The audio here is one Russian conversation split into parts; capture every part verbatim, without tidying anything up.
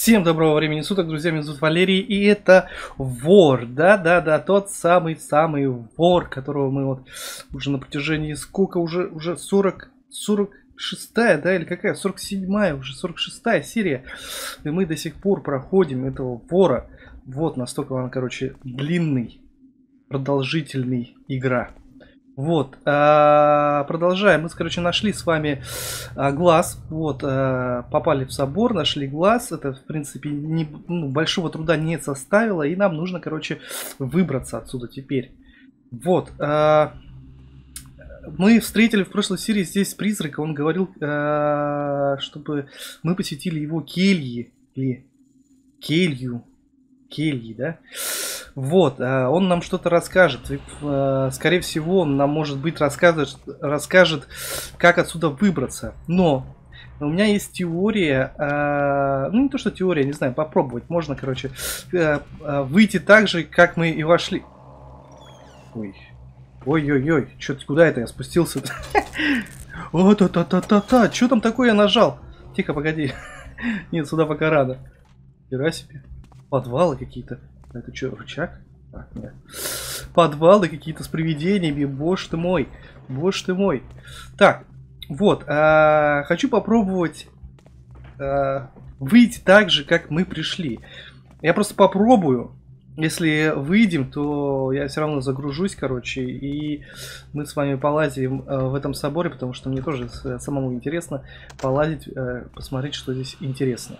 Всем доброго времени суток, друзья, меня зовут Валерий, и это вор, да-да-да, тот самый-самый вор, которого мы вот уже на протяжении, сколько уже, уже сорок, сорок шестая, да, или какая, сорок седьмая, уже сорок шестая серия, и мы до сих пор проходим этого вора, вот настолько он, короче, длинный, продолжительный игра. Вот, а, продолжаем. Мы, короче, нашли с вами а, глаз. Вот, а, попали в собор, нашли глаз. Это, в принципе, не, ну, большого труда не составило. И нам нужно, короче, выбраться отсюда теперь. Вот. А, мы встретили в прошлой серии здесь призрака. Он говорил, а, чтобы мы посетили его кельи. Или келью. Кельи, да? Вот, он нам что-то расскажет. Скорее всего, он нам, может быть, расскажет, расскажет, как отсюда выбраться. Но у меня есть теория, ну не то что теория, не знаю, попробовать. Можно, короче, выйти так же, как мы и вошли. Ой, ой-ой-ой, что-то куда это я спустился? О, та-та-та-та-та, что там такое я нажал? Тихо, погоди. Нет, сюда пока рано. Хера себе. Подвалы какие-то. Это что, рычаг? А, нет. Подвалы какие-то с привидениями. Боже ты мой. Боже ты мой. Так, вот. А, хочу попробовать а, выйти так же, как мы пришли. Я просто попробую. Если выйдем, то я все равно загружусь, короче. И мы с вами полазим а, в этом соборе, потому что мне тоже самому интересно полазить, а, посмотреть, что здесь интересно.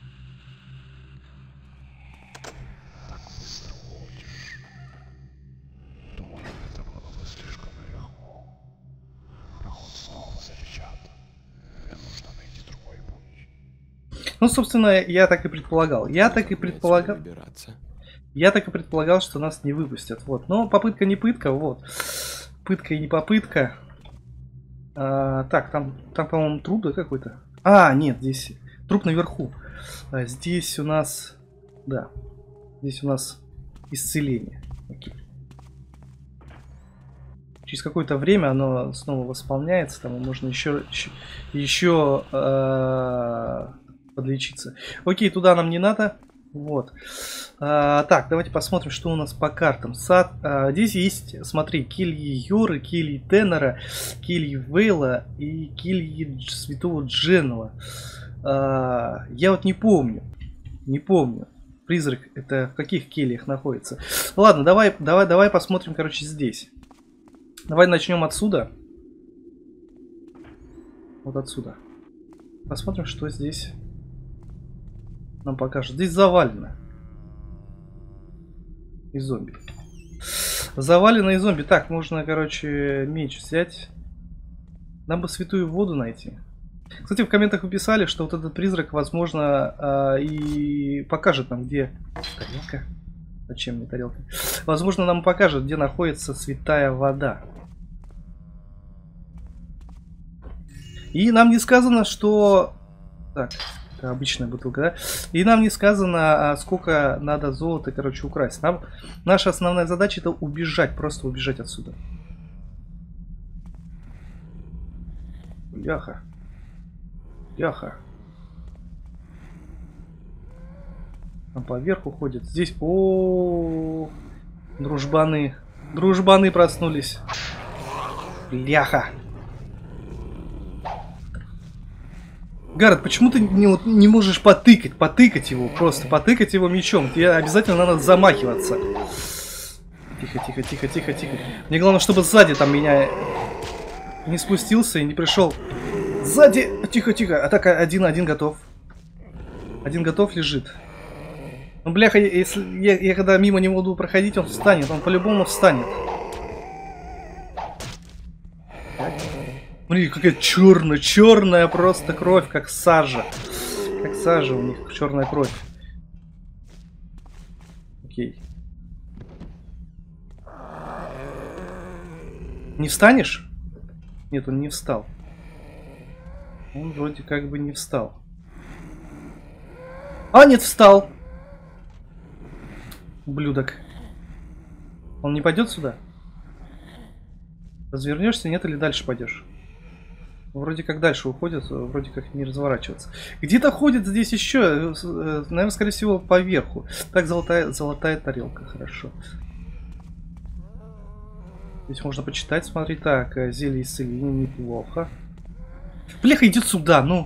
Ну, собственно, я так и предполагал. Я так и предполагал. Я так и предполагал, что нас не выпустят. Вот. Но попытка не пытка, вот. Пытка и не попытка. А, так, там, там по-моему, труп, да, какой-то? А, нет, здесь труп наверху. А здесь у нас... Да. Здесь у нас исцеление. Окей. Через какое-то время оно снова восполняется. Там можно еще... Еще... еще э подлечиться. Окей, туда нам не надо. Вот. А, так, давайте посмотрим, что у нас по картам. Сад. А, здесь есть, смотри, кельи Йоры, кельи Теннера, кельи Вейла и кельи Святого Дженова. А, я вот не помню. Не помню. Призрак это в каких кельях находится. Ладно, давай, давай, давай посмотрим, короче, здесь. Давай начнем отсюда. Вот отсюда. Посмотрим, что здесь нам покажут. Здесь завалено. И зомби. Завалено и зомби. Так, можно, короче, меч взять. Нам бы святую воду найти. Кстати, в комментах вы писали, что вот этот призрак, возможно, и покажет нам, где... Тарелка? Зачем мне тарелка? Возможно, нам покажет, где находится святая вода. И нам не сказано, что... Так... Обычная бутылка, да? И нам не сказано, сколько надо золота, короче, украсть. Нам... Наша основная задача это убежать, просто убежать отсюда. Бляха. Бляха. Там поверху ходят. Здесь... О, -о, -о, дружбаны. Дружбаны проснулись. Бляха. Гаррет, почему ты не, вот, не можешь потыкать, потыкать его, просто потыкать его мечом? Тебе обязательно надо замахиваться. Тихо, тихо, тихо, тихо, тихо. Мне главное, чтобы сзади там меня не спустился и не пришел. Сзади! Тихо, тихо. А так, один, один готов. Один готов лежит. Ну, бляха, если я, я когда мимо него буду проходить, он встанет. Он по-любому встанет. Смотри, какая черная, черная просто кровь, как сажа. Как сажа у них, черная кровь. Окей. Не встанешь? Нет, он не встал. Он вроде как бы не встал. А, нет, встал. Ублюдок. Он не пойдет сюда? Развернешься, нет, или дальше пойдешь? Вроде как дальше уходят, вроде как не разворачиваться. Где-то ходит здесь еще, наверное, скорее всего, поверху. Так, золотая, золотая тарелка, хорошо. Здесь можно почитать, смотри. Так, зелье исцеления, неплохо. Бляха, идет сюда, ну.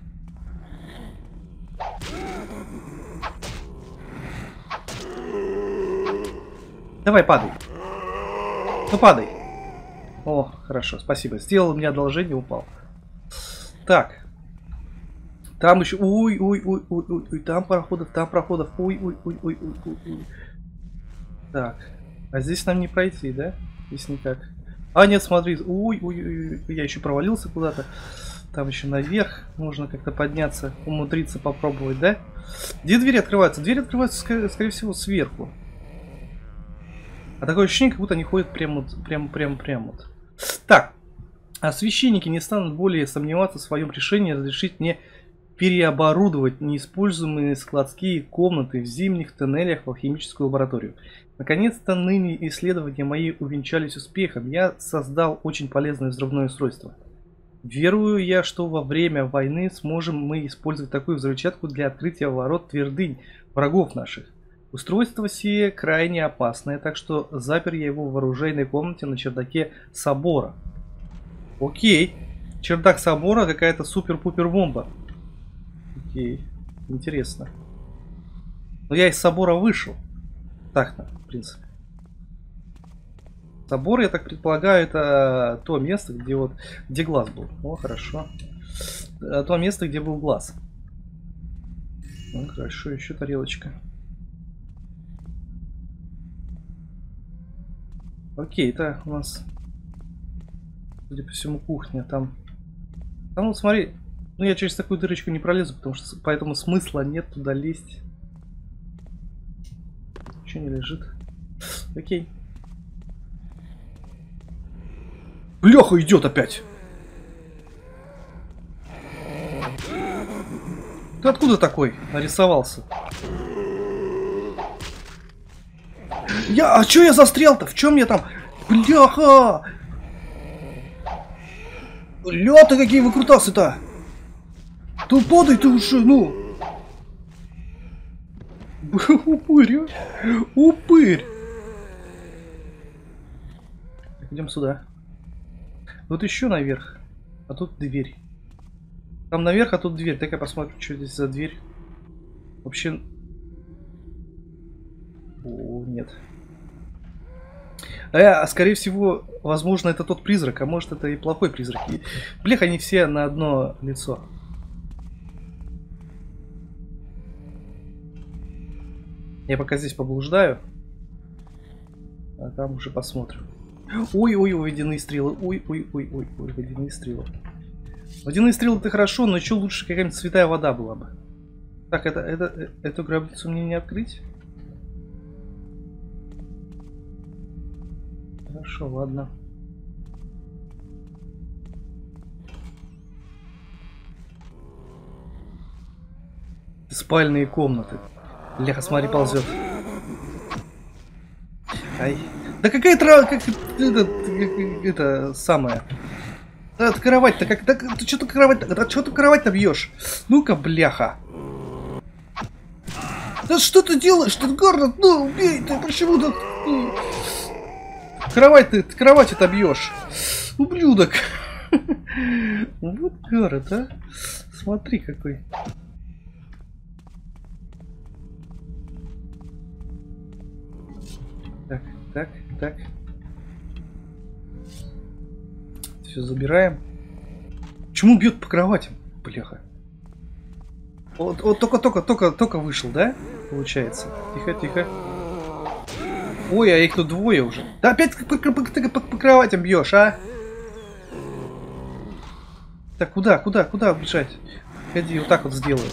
Давай, падай. Ну, падай. О, хорошо, спасибо. Сделал мне одолжение, упал. Так. Там еще... Ой, ой, ой, ой, ой, ой. Там проходов, там проходов. Ой, ой, ой, ой, ой, ой, ой. Так. А здесь нам не пройти, да? Здесь никак. А, нет, смотри. Ой, ой, ой, ой. Я еще провалился куда-то. Там еще наверх. Можно как-то подняться, умудриться попробовать, да? Где двери открываются? Двери открываются, скорее, скорее всего, сверху. А такое ощущение, как будто они ходят прямо вот, прямо, прямо, прямо вот. Так. А священники не станут более сомневаться в своем решении разрешить мне переоборудовать неиспользуемые складские комнаты в зимних тоннелях в алхимическую лабораторию. Наконец-то ныне исследования мои увенчались успехом. Я создал очень полезное взрывное устройство. Верую я, что во время войны сможем мы использовать такую взрывчатку для открытия ворот твердынь врагов наших. Устройство сие крайне опасное, так что запер я его в оружейной комнате на чердаке собора. Окей. Чердак собора, какая-то супер-пупер бомба. Окей. Интересно. Но я из собора вышел. Так-то, в принципе. Собор, я так предполагаю, это то место, где вот где глаз был. О, хорошо. То место, где был глаз. Ну, хорошо, еще тарелочка. Окей, это у нас, судя по всему, кухня. Там, там, ну смотри, ну я через такую дырочку не пролезу, потому что поэтому смысла нет туда лезть. Ничего не лежит. Окей. Бляха, идет опять. Ты откуда такой нарисовался? Я, а чё я застрял-то? В чем я там? Бляха! Ля-то какие выкрутасы-то! Ты подай ты уже, ну! Упырь, а? Упырь! Идем сюда. Вот еще наверх. А тут дверь. Там наверх, а тут дверь. Так-ка посмотрим, что здесь за дверь. Вообще... О, нет. А, скорее всего, возможно, это тот призрак, а может, это и плохой призрак. Блях, они все на одно лицо. Я пока здесь поблуждаю. А там уже посмотрим. Ой-ой-ой, водяные стрелы. Ой-ой-ой-ой, водяные стрелы. Водяные стрелы это хорошо, но еще лучше какая-нибудь святая вода была бы. Так, это, это, эту гробницу мне не открыть? Хорошо, ладно. Спальные комнаты. Леха, смотри, ползет. Ай. Да какая трава, как это, это самое. Да, кровать-то как, да, ты что-то кровать, да, что ты кровать-то бьешь? Ну-ка, бляха. Да что ты делаешь? Ты город, ну убей ты, почему ты? Ну... Кровать ты, кровать это бьешь. Ублюдок. Вот город, а. Смотри какой. Так, так, так. Все забираем. Почему бьет по кроватям? Бляха. Вот, вот только, только, только, только вышел, да? Получается. Тихо, тихо. Ой, а их тут двое уже. Да опять по, по, по, по, по кроватям бьешь, а? Так, куда, куда, куда бежать? Ходи, вот так вот сделаю.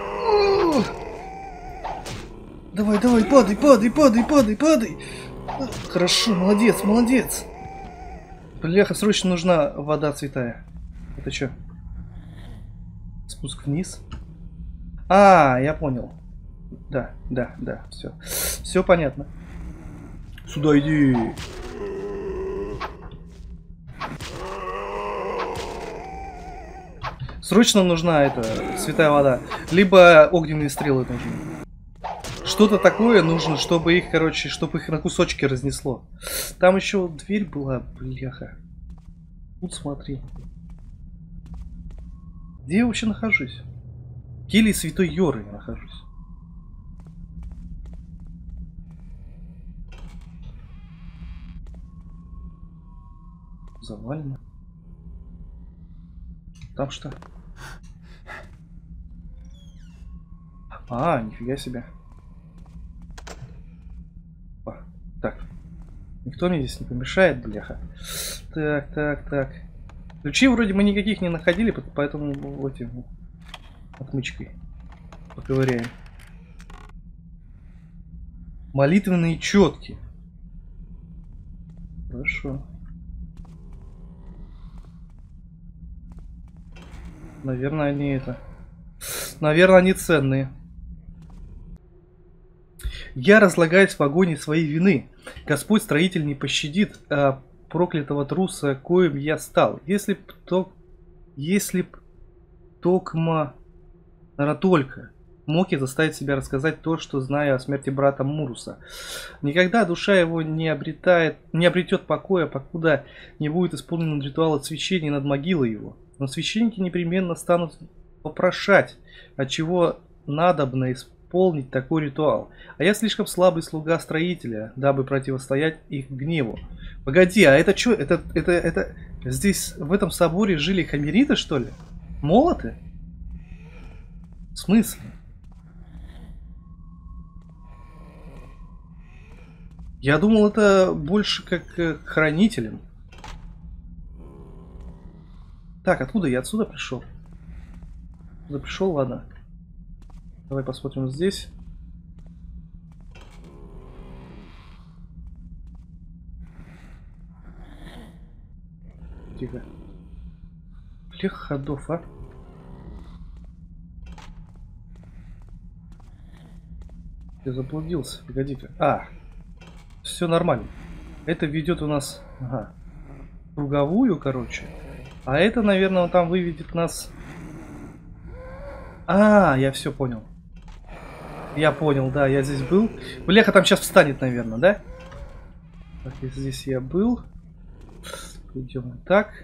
Давай, давай, падай, падай, падай, падай, падай. Хорошо, молодец, молодец. Бляха, срочно нужна вода святая. Это что? Спуск вниз? А, я понял. Да, да, да, все. Все понятно. Сюда иди. Срочно нужна эта святая вода. Либо огненные стрелы нужны. Что-то такое нужно, чтобы их, короче, чтобы их на кусочки разнесло. Там еще дверь была, бляха. Тут смотри. Где я вообще нахожусь? В келье Святой Йоры я нахожусь. Завалено. Там что? А, нифига себе. О, так. Никто мне здесь не помешает, бляха. Так, так, так. Ключей вроде мы никаких не находили, поэтому вот этим отмычкой поковыряем. Молитвенные четки. Хорошо. Наверное, они это... Наверное, они ценные. Я разлагаюсь в агоне своей вины. Господь строитель не пощадит а, проклятого труса, коим я стал. Если б то... Если б токма... Наверное, только мог я заставить себя рассказать то, что знаю о смерти брата Муруса. Никогда душа его не обретает, не обретет покоя, покуда не будет исполнен ритуал освящения над могилой его. Но священники непременно станут попрошать, от чего надобно исполнить такой ритуал. А я слишком слабый слуга строителя, дабы противостоять их гневу. Погоди, а это что? Это, это, это... Здесь, в этом соборе жили хамериты, что ли? Молоты? В смысле? Я думал, это больше как к хранителям. Так, откуда я отсюда пришел? Откуда пришел, ладно. Давай посмотрим здесь. Тихо. Блех ходов, а? Я заблудился. Погоди-ка. А, все нормально. Это ведет у нас, ага, круговую, короче. А это, наверное, он там выведет нас. А, я все понял. Я понял, да, я здесь был. Бляха там сейчас встанет, наверное, да? Так, здесь я был. Идем так.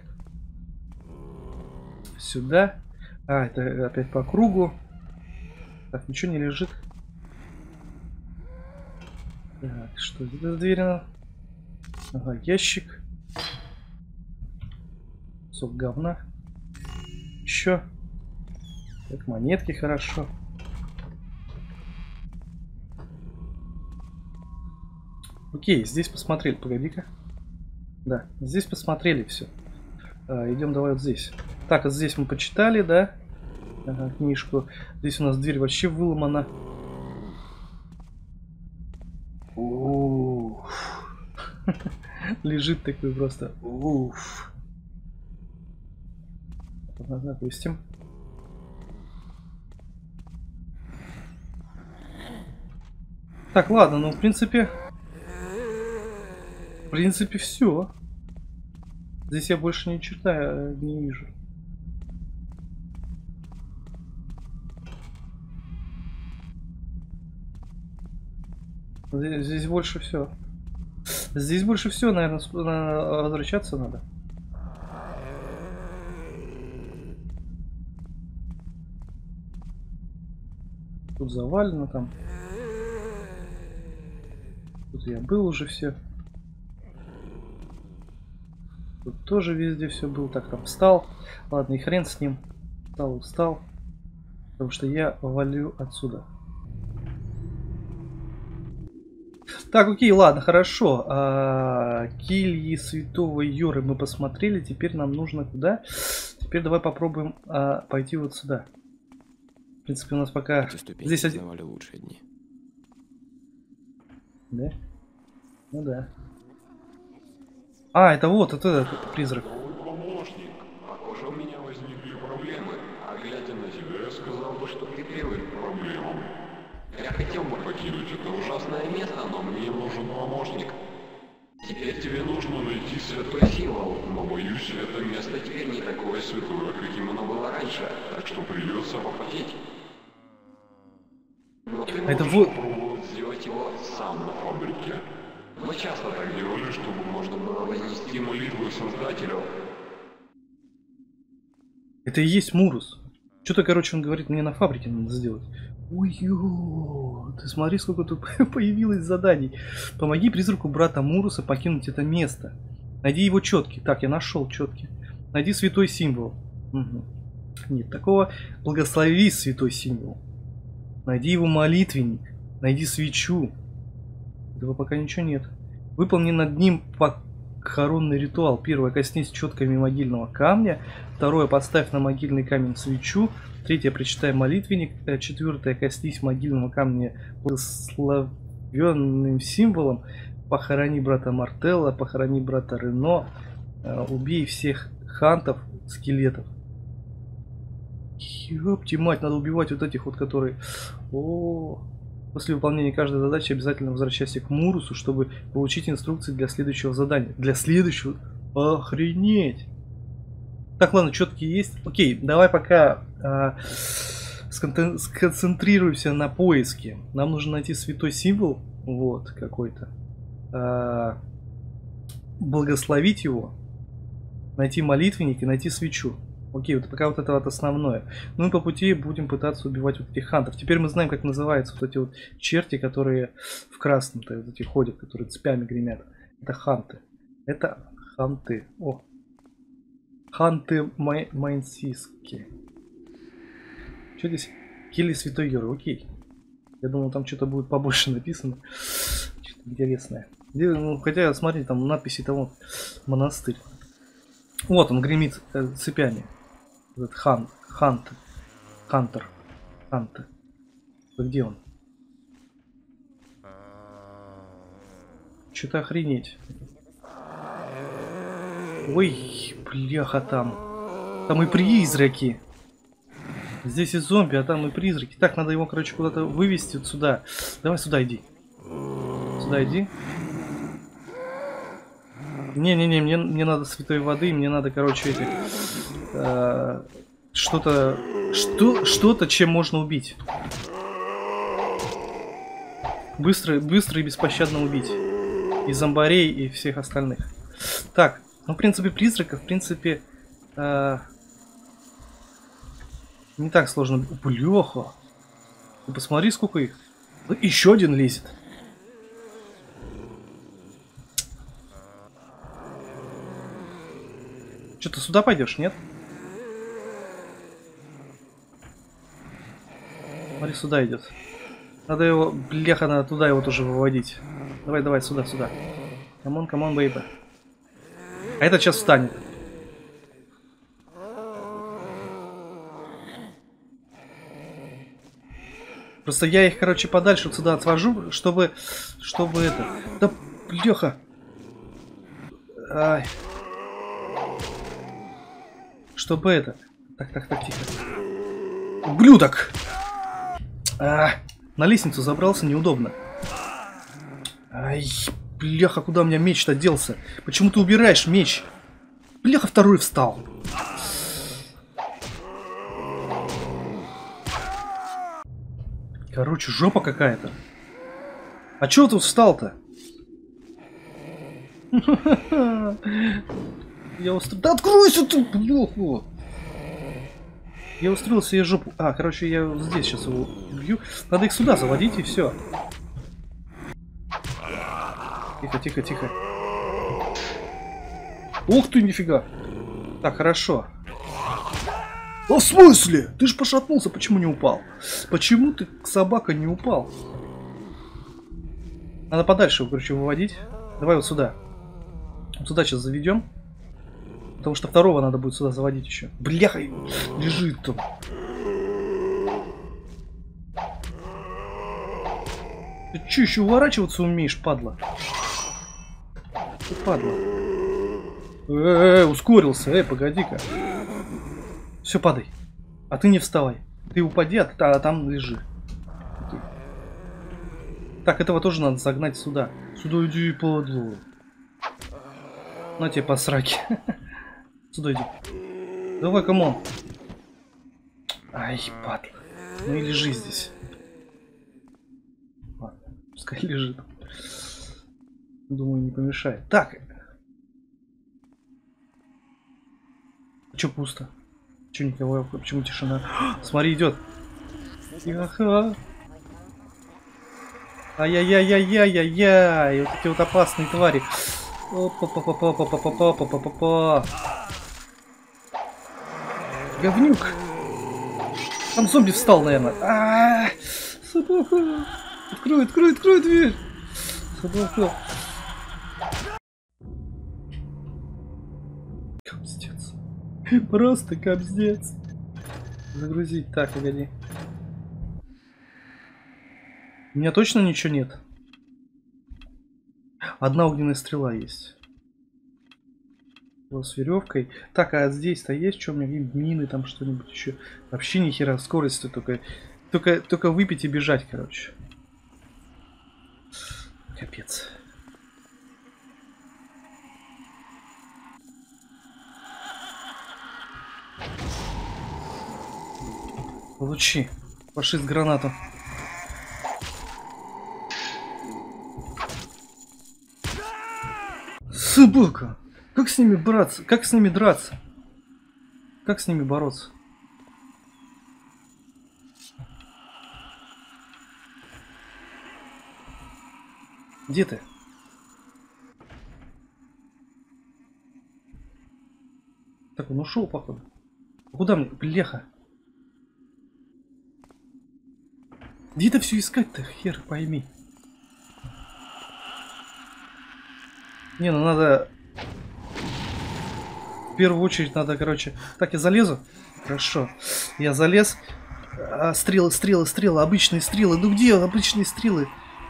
Сюда. А, это опять по кругу. Так, ничего не лежит. Так, что здесь за дверь? Ага, ящик. Кусок говна. Еще. Так, монетки, хорошо. Окей, здесь посмотрели. Погоди-ка. Да, здесь посмотрели все. А, идем давай вот здесь. Так, вот здесь мы почитали, да? Ага, книжку. Здесь у нас дверь вообще выломана. Уф. Лежит такой просто. Уф. Допустим. Так, ладно, ну в принципе... В принципе, все. Здесь я больше ни черта не вижу. Здесь, здесь больше все. Здесь больше все, наверное, возвращаться надо. Тут завалено там. Тут я был уже все. Тут тоже везде все был. Так, там встал. Ладно, и хрен с ним. Встал, встал. Потому что я валю отсюда. Так, окей, ладно, хорошо. А, кельи Святого Йоры мы посмотрели. Теперь нам нужно куда? Теперь давай попробуем а, пойти вот сюда. В принципе, у нас пока... Здесь один... лучшие дни. Да? Ну да. А, это вот, это этот призрак. Помощник, похоже, у меня возникли проблемы. А глядя на тебя, я сказал бы, что ты первый к проблемам. Я хотел бы покинуть это ужасное место, но мне нужен помощник. Теперь тебе нужно найти святой символ, но боюсь, это место теперь не такое святое, каким оно было раньше, так что придется попотеть. Но ты можешь Это вот... попробовать сделать его сам на фабрике. Мы часто так делали, чтобы можно было вознести молитву Создателю. Это и есть Мурус. Что-то, короче, он говорит, мне на фабрике надо сделать. Ой-ё, ты смотри, сколько тут появилось заданий. Помоги призраку брата Муруса покинуть это место. Найди его четки. Так, я нашел четки. Найди святой символ. Угу. Нет, такого. Благослови святой символ. Найди его молитвенник. Найди свечу. Этого пока ничего нет. Выполни над ним похоронный ритуал. Первое, коснись четками могильного камня. Второе, поставь на могильный камень свечу. Третье, прочитай молитвенник. Четвертое, коснись могильного камня благословенным символом. Похорони брата Мартелла, похорони брата Рено. Убей всех хантов, скелетов. Ёпти мать, надо убивать вот этих вот, которые... О, после выполнения каждой задачи обязательно возвращайся к Мурусу, чтобы получить инструкции для следующего задания. Для следующего... Охренеть! Так, ладно, четкие есть. Окей, давай пока а, сконцентрируемся на поиске. Нам нужно найти святой символ. Вот, какой-то. А, благословить его. Найти молитвенник и найти свечу. Окей, вот пока вот это вот основное. Ну и по пути будем пытаться убивать вот этих хантов. Теперь мы знаем, как называются вот эти вот черти, которые в красном-то вот эти ходят, которые цепями гремят. Это ханты. Это ханты. О. Ханты май Майнсиски. Что здесь? Кельи Святой Юры. Окей. Я думал, там что-то будет побольше написано. Что-то интересное. Ну, хотя, смотри, там надписи того монастырь. Вот он гремит э, цепями. Этот хан, хант, хантер, хантер. Где он? Что-то охренеть. Ой, бляха там. Там и призраки. Здесь и зомби, а там и призраки. Так, надо его, короче, куда-то вывести вот сюда. Давай сюда иди. Сюда иди. Не-не-не, мне, мне надо святой воды, мне надо, короче, эти... Э, что-то... Что, что-то, чем можно убить. Быстро, быстро и беспощадно убить. И зомбарей, и всех остальных. Так, ну, в принципе, призраков, в принципе... Э, не так сложно. Бляха. Ты посмотри, сколько их. Еще один лезет. Что, ты сюда пойдешь, нет? Смотри, сюда идет. Надо его, бляха, надо туда его тоже выводить. Давай, давай, сюда, сюда. Камон, камон, бейба. А этот сейчас встанет. Просто я их, короче, подальше вот сюда отвожу, чтобы, чтобы это... Да, бляха. Ай. Чтобы это... Так, так, так, тихо. Ублюдок! А, на лестницу забрался, неудобно. Ай, бляха, куда у меня меч-то делся? Почему ты убираешь меч? Бляха, второй встал. Короче, жопа какая-то. А чё тут встал-то? Я устроил... Да откройся ты, бляха! Я устроил себе жопу. А, короче, я здесь сейчас его убью. Надо их сюда заводить и все. Тихо, тихо, тихо. Ух ты, нифига. Так, хорошо. А в смысле? Ты же пошатнулся, почему не упал? Почему ты, собака, не упал? Надо подальше его, короче, выводить. Давай вот сюда. Вот сюда сейчас заведем. Потому что второго надо будет сюда заводить еще. Бляха, лежит там. Ты че, еще уворачиваться умеешь, падла? Ты падла. Э-э-э, ускорился. Эй, погоди-ка. Все, падай. А ты не вставай. Ты упади, а, а там лежи. Так, этого тоже надо загнать сюда. Сюда иди, падла. На тебе по сраке. Сюда иди. Давай, камон. Ай, падла. Ну и лежи здесь. Ладно, пускай лежит. Думаю, не помешает. Так. Че пусто? Че никого? Почему тишина? Смотри, идет. Ага. Ай-яй-яй-яй-яй-яй-яй. Вот эти вот опасные твари. Опа-па-па-па-па-па-па-па-па-па. Говнюк. Там зомби встал, наверное. А-а-а! Собака. Открой, открой, открой дверь. Собака. Капздец. Просто капздец. Загрузить. Так, погоди. У меня точно ничего нет. Одна огненная стрела есть. Вот с веревкой. Так, а здесь-то есть что? У меня какие-нибудь мины, там что-нибудь еще. Вообще ни хера, скорость только, только, только выпить и бежать, короче. Капец. Получи. Фашист гранату. Собака! Как с ними браться? Как с ними драться? Как с ними бороться? Где ты? Так, он ушел, походу. Куда мне? Бляха. Где это все искать-то? Хер пойми. Не, ну надо... В первую очередь надо, короче... Так, я залезу? Хорошо. Я залез. А, стрелы, стрелы, стрелы. Обычные стрелы. Ну где обычные стрелы?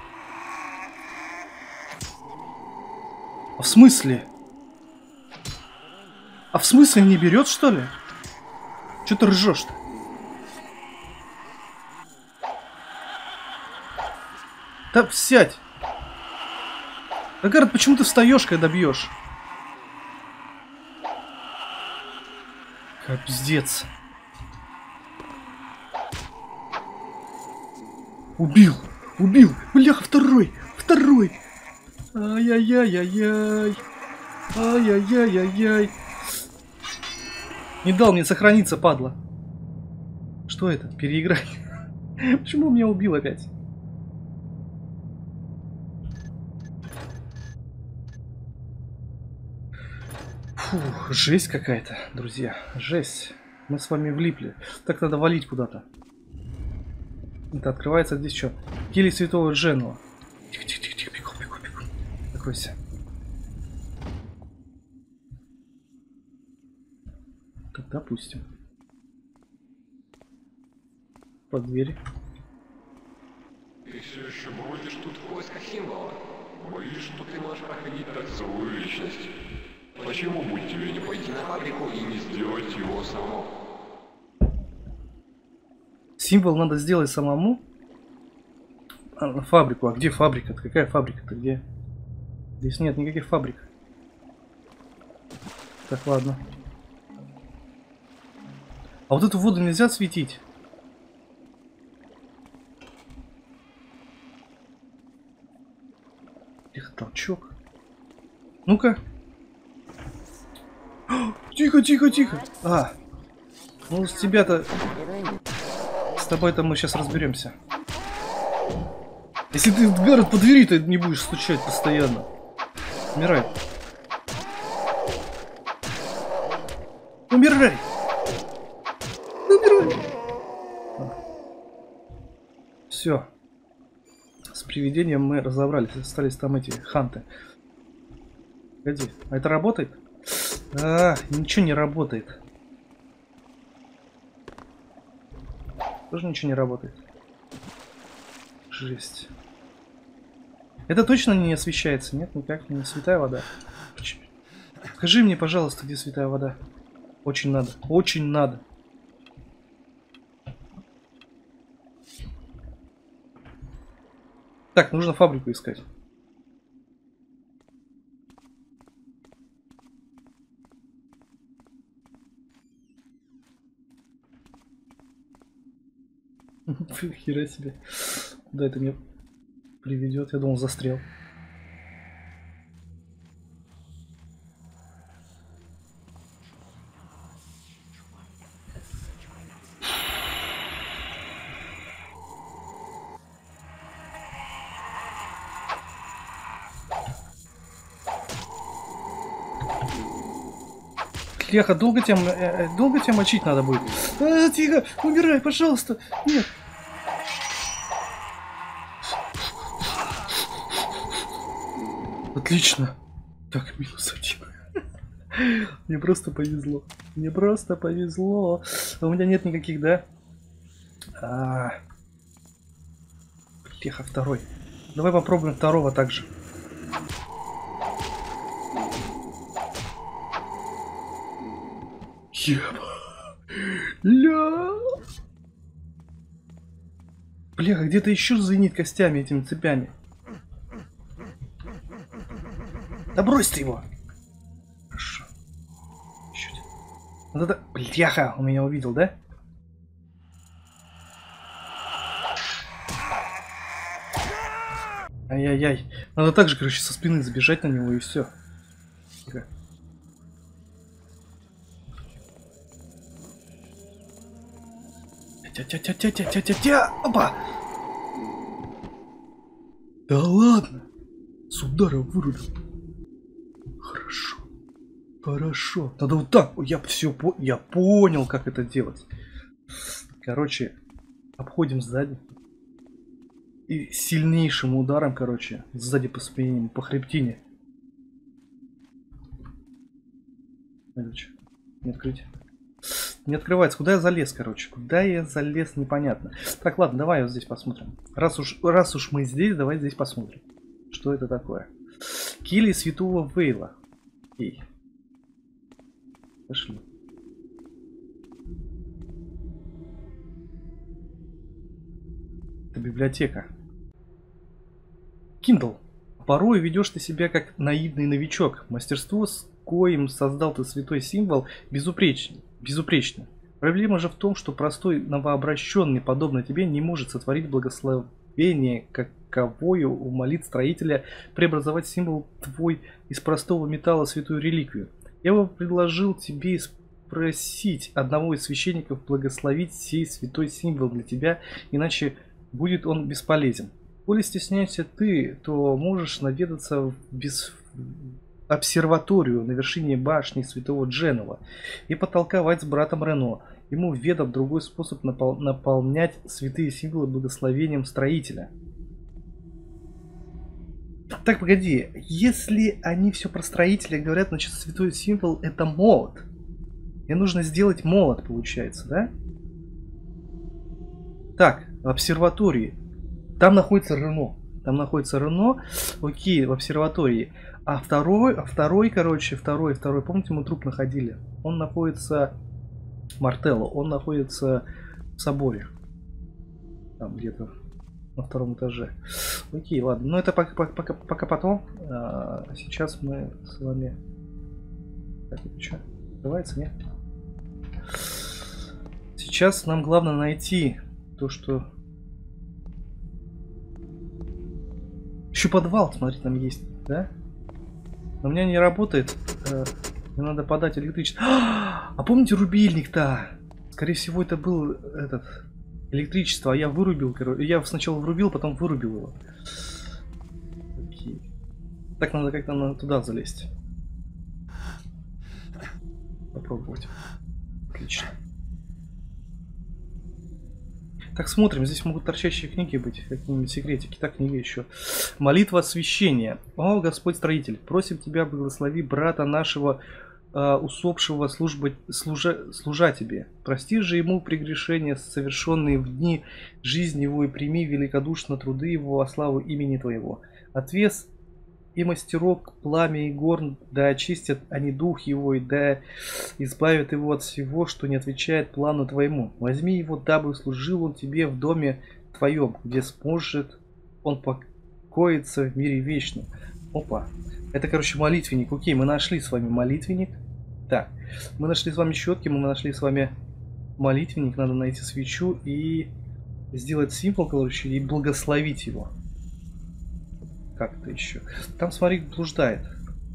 А в смысле? А в смысле не берет, что ли? Че ты ржешь-то? Да сядь! Агард, почему ты встаешь, когда бьешь? Капздец. Убил! Убил! Бляха, второй! Второй! Ай-яй-яй-яй-яй! Ай-яй-яй-яй-яй! Не дал мне сохраниться, падла. Что это? Переиграть? Почему он меня убил опять? Фух, жесть какая-то, друзья. Жесть. Мы с вами влипли. Так надо валить куда-то. Это открывается здесь что? Келья святого Дженуа. Тихо, тихо, тихо, тихо, бегу, бегу, бегу. Закройся. Так, допустим. Под дверь. Ты все еще бродишь тут в поисках символа? Боюсь, что ты можешь проходить так целую вечность. Почему бы тебе не пойти на фабрику и не сделать его самому? Символ надо сделать самому? А, на фабрику. А где фабрика-то? Какая фабрика-то? Где? Здесь нет никаких фабрик. Так, ладно. А вот эту воду нельзя светить? Тихо, толчок. Ну-ка. Тихо, тихо, тихо. А. Ну, с тебя-то... С тобой-то мы сейчас разберемся. Если ты, Гаррет, по двери-то не будешь стучать постоянно. Умирай. Умирай. Умирай. Все. С привидением мы разобрались. Остались там эти ханты. Погоди. А это работает? А, ничего не работает. Тоже ничего не работает. Жесть. Это точно не освещается? Нет, никак не святая вода. Скажи мне, пожалуйста, где святая вода. Очень надо. Очень надо. Так, нужно фабрику искать. Хера себе. Куда это меня приведет? Я думал, застрял. Леха, долго тебя, э, долго тебя мочить надо будет? А, тихо, убирай, пожалуйста. Нет. Отлично. Так, минус один. Мне просто повезло. Мне просто повезло. А у меня нет никаких, да? А... Леха, второй. Давай попробуем второго также. Ля. Бля, где-то еще звенит костями этими цепями. Да брось ты его. Хорошо. Еще один. Вот это... Бляха, он меня увидел, да? Ай-яй-яй. Надо также, короче, со спины забежать на него и все. Тихо. Тя-тя-тя-тя-тя-тя-тя! Опа! Да ладно! С удара вырубил. Хорошо. Хорошо. Надо вот так. Я все по... Я понял, как это делать. Короче, обходим сзади. И сильнейшим ударом, короче, сзади по спине, по хребтине. Короче, не открыть. Не открывается. Куда я залез, короче? Куда я залез, непонятно. Так, ладно, давай вот здесь посмотрим. Раз уж, раз уж мы здесь, давай здесь посмотрим. Что это такое? Келья святого Вейла. Эй. Пошли. Это библиотека. Kindle. Порой ведешь ты себя как наивный новичок. Мастерство, с коим создал ты святой символ, безупречно. Безупречно. Проблема же в том, что простой новообращенный, подобно тебе, не может сотворить благословение, каковое умолит строителя преобразовать символ твой из простого металла в святую реликвию. Я бы предложил тебе спросить одного из священников благословить сей святой символ для тебя, иначе будет он бесполезен. Коли стесняешься ты, то можешь наведаться в без... обсерваторию на вершине башни святого Дженова и потолковать с братом Рено. Ему ведом другой способ напол... наполнять святые символы благословением строителя. Так, погоди. Если они все про строителя говорят, значит святой символ это молот. Мне нужно сделать молот, получается, да? Так, в обсерватории. Там находится Рено. Там находится Рено. Окей, в обсерватории. А второй, а второй, короче, второй, второй, помните, мы труп находили? Он находится... Мартелло, он находится в соборе. Там где-то на втором этаже. Окей, ладно. Но это пока, пока, пока потом. А сейчас мы с вами... Так, это что? Открывается, нет? Сейчас нам главное найти то, что... Еще подвал, смотри, там есть, да? Но у меня не работает. Мне надо подать электричество. А помните рубильник-то? Скорее всего, это был этот электричество, а я вырубил. Короче. Я сначала врубил, потом вырубил его. Окей. Так надо как-то туда залезть. Попробовать. Отлично. Так, смотрим, здесь могут торчащие книги быть, какие-нибудь секретики. Так, книга еще. Молитва освящения. О, Господь строитель, просим тебя, благослови брата нашего э, усопшего служба, служа, служа тебе. Прости же ему прегрешения, совершенные в дни жизни его, и прими великодушно труды его во славу имени твоего. Отвес и мастерок, пламя и горн, да очистят они дух его, и да избавят его от всего, что не отвечает плану твоему. Возьми его, дабы служил он тебе в доме твоем, где сможет он покоиться в мире вечном. Опа. Это, короче, молитвенник. Окей, мы нашли с вами молитвенник. Так, мы нашли с вами щетки, мы нашли с вами молитвенник. Надо найти свечу и сделать символ, короче, и благословить его. Как-то еще. Там, смотри, блуждает.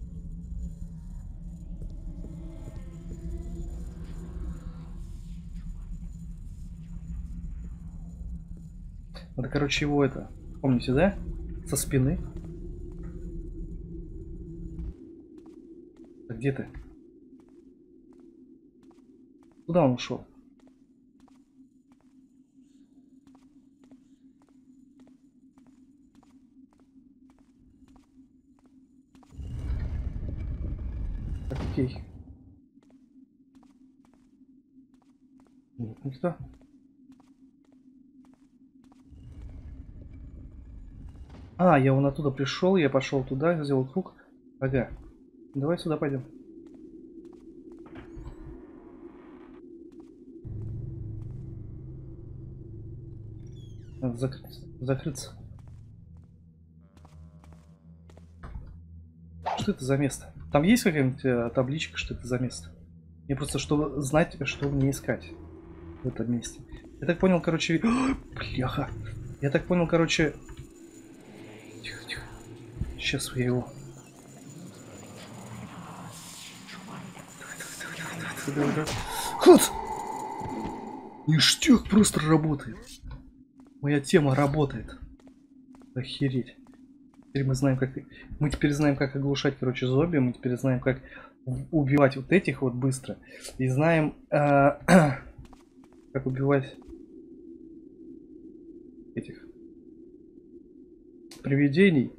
Надо, короче, его это... Помните, да? Со спины. А где ты? Куда он ушел? Окей. Нет, не туда. А, я вон оттуда пришел, я пошел туда, сделал круг. Ага. Давай сюда пойдем. Надо закрыться. закрыться. Что это за место? Там есть какая-нибудь э, табличка, что это за место? Мне просто, чтобы знать, что мне искать в этом месте. Я так понял, короче... О, бляха! Я так понял, короче... Тихо, тихо. Сейчас я его... Ход! Ништяк просто работает. Моя тема работает. Охереть. Теперь мы знаем, как... Мы теперь знаем, как оглушать, короче, зомби. Мы теперь знаем, как убивать вот этих вот быстро. И знаем, э, как убивать этих привидений.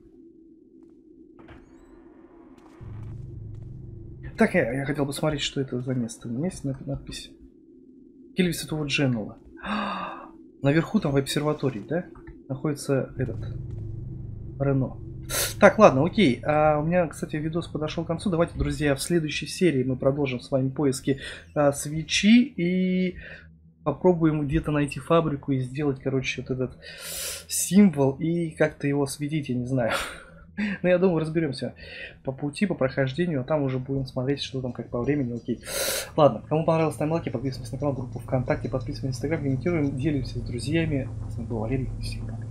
Так, я, я хотел посмотреть, что это за место. У меня есть надпись. Кельви Святого Дженнела. Наверху там в обсерватории, да? Находится этот Рено. Так, ладно, окей. А, у меня, кстати, видос подошел к концу. Давайте, друзья, в следующей серии мы продолжим с вами поиски а, свечи и попробуем где-то найти фабрику и сделать, короче, вот этот символ и как-то его осветить, я не знаю. Но я думаю, разберемся по пути, по прохождению, а там уже будем смотреть, что там, как по времени, окей. Ладно, кому понравилось, ставим лайки, подписываемся на канал, группу ВКонтакте, подписываемся на Инстаграм, комментируем, делимся с друзьями. С вами был Валерий, всем пока.